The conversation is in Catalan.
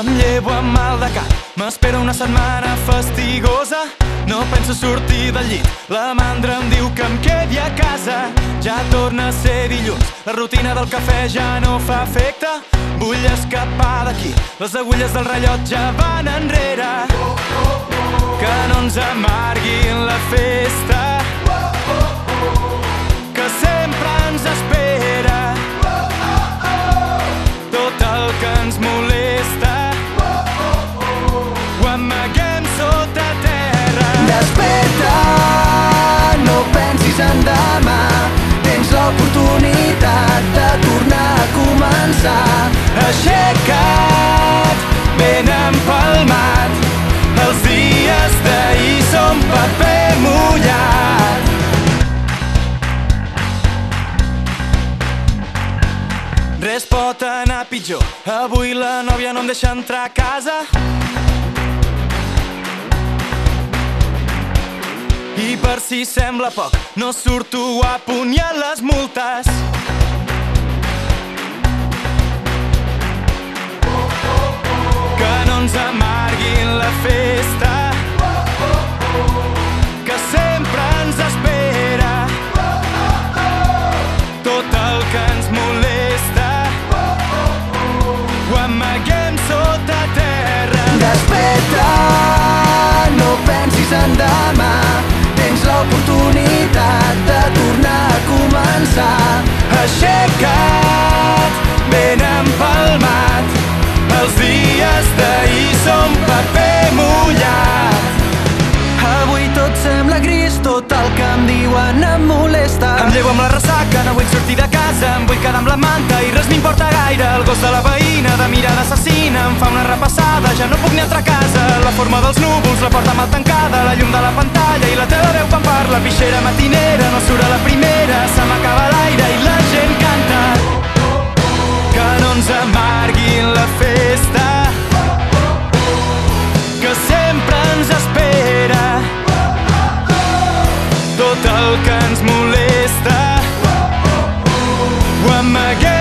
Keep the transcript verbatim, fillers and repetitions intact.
Em llevo amb mal de cap, m'espera una setmana fastigosa. No penso sortir del llit, la mandra em diu que em quedi a casa. Ja torna a ser dilluns, la rutina del cafè ja no fa efecte. Vull escapar d'aquí, les agulles del rellotge van enrere. Que no ens amarguin la festa, que sempre ens espera. Tot el que ens molesta ho amaguem sota terra. Desperta, no pensis en demà. Tens l'oportunitat de tornar a començar. Aixeca't, ben empalmat, els dies d'ahir són paper mullat. Res pot anar pitjor, avui la nòvia no em deixa entrar a casa. I per si sembla poc, no surto a punt i a les multes. Que no ens amarguin la festa, que sempre ens espera. Tot el que ens molesta ho amaguem sota terra. Desperta, no pensis en demà. Tens l'oportunitat de tornar a començar. Aixeca't, ben empalmat, els dies d'ahir són paper mullat. Avui tot sembla gris, tot el que em diuen em molesta. Em llevo amb la ressaca, no vull sortir de casa, em vull quedar amb la manta i res m'importa gaire. El gos de la veïna, de mirada assassina, em fa una repassada, ja no puc ni entrar a casa. La forma dels núvols, la porta mal tancada, la llum de la pantalla i la teva veu quan parla. Pixera matinera, no surt a la primera, se m'acaba l'aire i la gent canta. Que no ens amarguin la festa, que sempre ens espera. Tot el que ens molesta ho amaguem